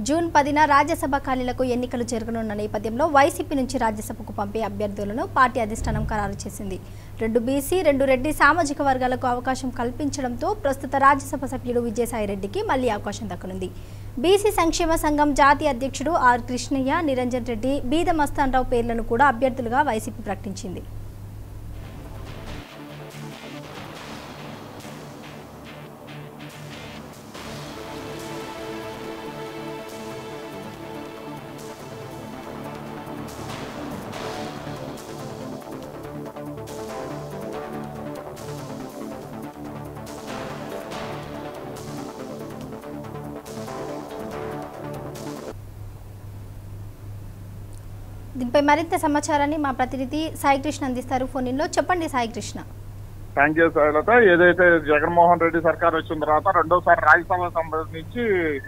June 10న Rajya Sabha ఖాళీలకు ఎన్నికలు జరగనున్న నేపథ్యంలో వైసీపీ నుంచి రాజ్యసభకు పంపే అభ్యర్థులను పార్టీ అధిష్టానం ఖరారు చేసింది. 2 బీసీ 2 రెడ్డి సామాజిక వర్గాలకు అవకాశం కల్పించడంతో ప్రస్తుత రాజ్యసభ సభ్యుడు విజయసాయిరెడ్డికి మళ్లీ అవకాశం దక్కనుంది. బీసీ సంక్షేమ సంఘం జాతీయ అధ్యక్షుడు ఆర్ కృష్ణయ్య, నిరంజన్ రెడ్డి, బీద మస్తాన్రావు పేర్లను కూడా అభ్యర్థులుగా వైసీపీ ప్రకటించింది. దీనిపై మరింత సమాచారాన్ని మా ప్రతినిధి సాయి కృష్ణ అందిస్తారు. ఫోన్ లో చెప్పండి సాయి కృష్ణ. Thank you Sailata. ఏదైతే జగన్మోహన్ రెడ్డి సర్కార్ వచ్చిన తర్వాత రెండోసారి రాజ్యసభ సంబంధించి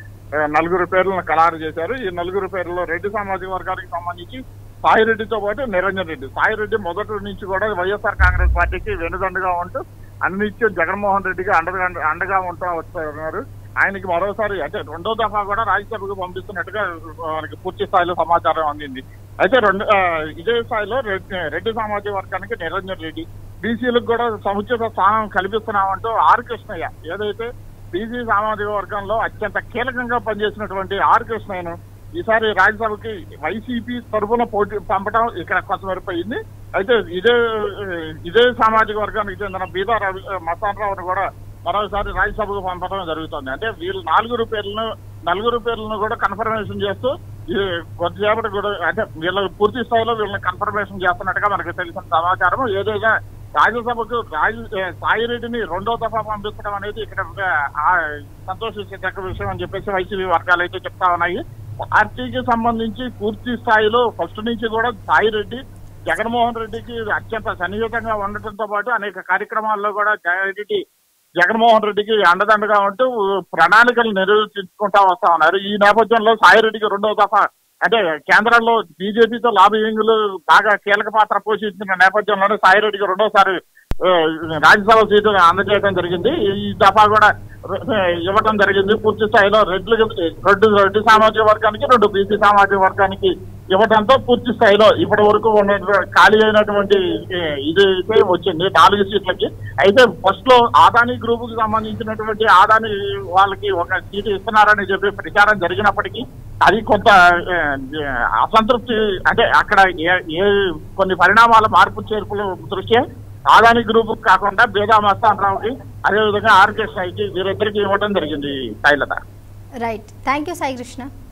4 పేర్లను ఖరారు చేశారు. ఈ 4 పేర్లలో రెడ్డి సామాజిక వర్గానికి సంబంధించి సాయిరెడ్డితో పాటు నిరంజన్ రెడ్డి. సాయిరెడ్డి మొదటి నుంచి కూడా వైఎస్ఆర్ కాంగ్రెస్ పార్టీకి వెనుదండుగా ఉంటూ అన్నిత్యం జగన్మోహన్ రెడ్డికి అండగా ఉంటూ వస్తున్నారు. ఆయనకి మరోసారి అంటే రెండో దఫా కూడా రాజ్యసభకు పంపిస్తున్నట్టుగా మనకి పూర్తి స్థాయిలో సమాచారం అందింది. అయితే ఇదే స్థాయిలో రెడ్డి సామాజిక వర్గానికి నిరంజన్ రెడ్డి, బీసీలకు కూడా సముచిత స్థానం కల్పిస్తున్నామంటూ ఆర్ కృష్ణయ్య, ఏదైతే బీసీ సామాజిక వర్గంలో అత్యంత కీలకంగా పనిచేసినటువంటి ఆర్ కృష్ణయ్యను ఈసారి రాజ్యసభకి వైసీపీ తరఫున పోటీ పంపడం ఇక్కడ కొత్తమరిపోయింది. అయితే ఇదే సామాజిక వర్గానికి చెందిన బీదా మస్తాన్రావును కూడా మరోసారి రాజ్యసభకు పంపడం జరుగుతుంది. అంటే వీళ్ళు 4 పేర్లను కూడా కన్ఫర్మేషన్ చేస్తూ కొద్దిసేపటి కూడా అంటే వీళ్ళ పూర్తి స్థాయిలో వీళ్ళని కన్ఫర్మేషన్ చేస్తున్నట్టుగా మనకు తెలిసిన సమాచారం. ఏదైనా రాజ్యసభకు సాయిరెడ్డిని రెండో దఫా పంపించడం అనేది ఇక్కడ సంతోషించదగ్గ విషయం అని చెప్పేసి వైసీపీ వర్గాలు అయితే చెప్తా ఉన్నాయి. పార్టీకి సంబంధించి పూర్తి స్థాయిలో ఫస్ట్ నుంచి కూడా సాయిరెడ్డి జగన్మోహన్ రెడ్డికి అత్యంత సన్నిహితంగా ఉండటంతో పాటు అనేక కార్యక్రమాల్లో కూడా జగన్మోహన్ రెడ్డికి అండదండగా ఉంటూ ప్రణాళికలు నిర్వహించుకుంటా వస్తా ఉన్నారు. ఈ నేపథ్యంలో సాయిరెడ్డికి రెండో దఫా అంటే కేంద్రంలో బీజేపీతో లాబింగ్లు బాగా కీలక పాత్ర పోషించిన నేపథ్యంలోనే సాయిరెడ్డికి రెండోసారి రాజ్యసభ సీటు అందజేయడం జరిగింది. ఈ దఫా కూడా ఇవ్వటం జరిగింది. పూర్తి స్థాయిలో రెడ్డి సామాజిక వర్గానికి 2 బీసీ సామాజిక వర్గానికి ఇవ్వడంతో పూర్తి స్థాయిలో ఇప్పటి వరకు ఖాళీ అయినటువంటి ఇది వచ్చింది 4 సీట్లకి. అయితే ఫస్ట్ లో ఆదాని గ్రూప్ కి సంబంధించినటువంటి ఆదాని వాళ్ళకి ఒక సీటు ఇస్తున్నారని చెప్పి ప్రచారం జరిగినప్పటికీ అది కొంత అసంతృప్తి అంటే అక్కడ కొన్ని పరిణామాల మార్పు చేర్పుల దృష్ట్యా ఆదాని గ్రూప్ కాకుండా బేదా మస్తాన్రావుకి అదేవిధంగా ఆర్కెస్ట్రాకి వీరిద్దరికి ఇవ్వడం జరిగింది. Sailata. Right, thank you Sai Krishna.